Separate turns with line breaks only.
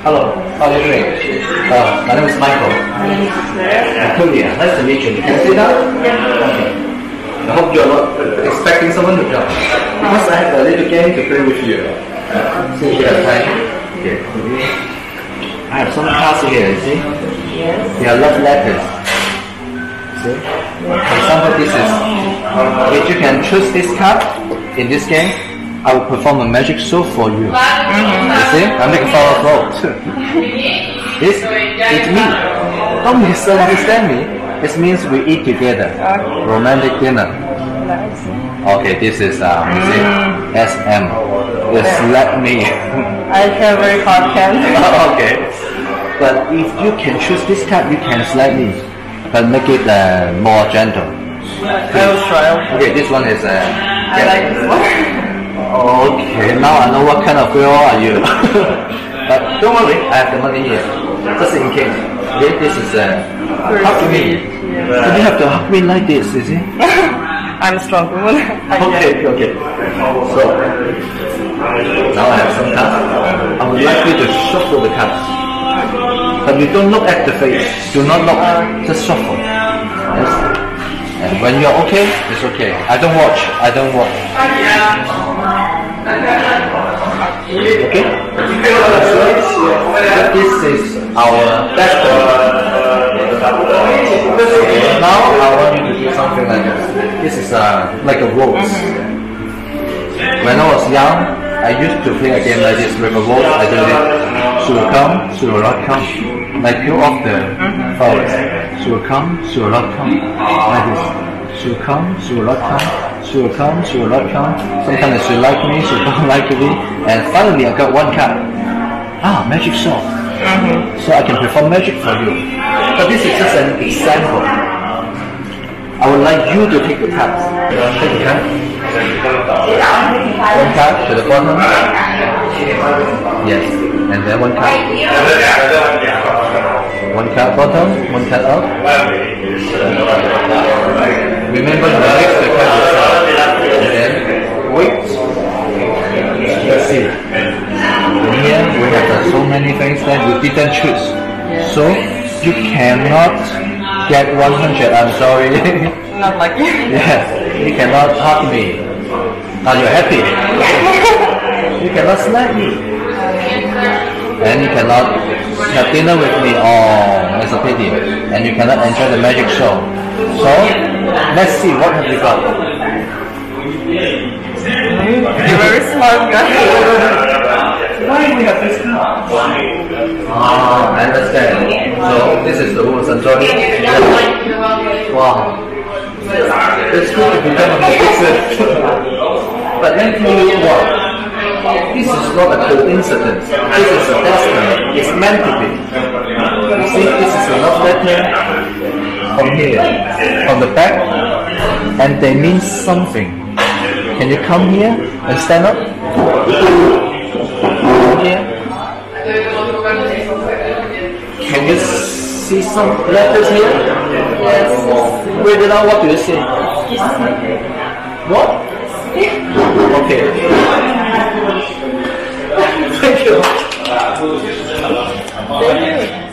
Hello, how are you doing? My name is Michael.
My name is Claire.
Julia, nice to meet you. Can you see that? Okay. I hope you're not expecting someone to come. Because I have a little game to play with you. Since you have time. Okay. I have some cards here, you see?
Yes.
They are love letters. See? For example, this is, if you can choose this card in this game, I will perform a magic show for you. You see? I make a flower flow too. This is me. Don't misunderstand me. It means we eat together.
Okay.
Romantic dinner.
Nice.
Okay, this is you see, SM. Just let me.
I can very hard can.
Okay. But if you can choose this card, you can slap me, but make it more gentle.
I will try.
Okay, this one is.
I like this one.
Okay, now I know what kind of girl are you. But don't worry, I have the money here, just in case. Okay, this is hug me. But you have to hug me like this, is it?
I'm a strong woman.
Okay. So now I have some cards. I would like you to shuffle the cards, but you don't look at the face. Do not look. Just shuffle. Yes. And when you're okay, it's okay. I don't watch. Okay? So this is our best okay. Now I want you to do something like this. This is like a rose. When I was young, I used to play a game like this with a rose. I do it. She will come, she will not come. Like peel off the flowers. She will come, she will not come. Like this. She will come, she will not come. She will come, she will not come. Sometimes she like me, she don't like me. And finally I got one card. Magic show. So I can perform magic for you. But this is just an example. I would like you to take the cards. Take the card. One card to the bottom. Yes. And then one card. One card bottom, one card up. Remember to mix the card yourself. And then wait. Let's see. Here we have so many things that you didn't choose. So you cannot get 100. I'm sorry.
Not like you.
Yes, you cannot hug me. Are you happy? You cannot slap me. And you cannot have dinner with me. Oh, it's a pity. And you cannot enjoy the magic show. So let's see, what have you got?
You're very smart guy.
Why we have this card? I understand. So this is the rules. I'm sorry. Wow. It's good to become a magician. But let me tell you what. This is not a coincidence. This is a destiny. It's meant to be. You see, this is a love letter from here, from the back, and they mean something. Can you come here and stand up? Come here. Can you see some letters here?
Yes.
Read it out. What do you see? What? Okay. Thank you.
Thank you.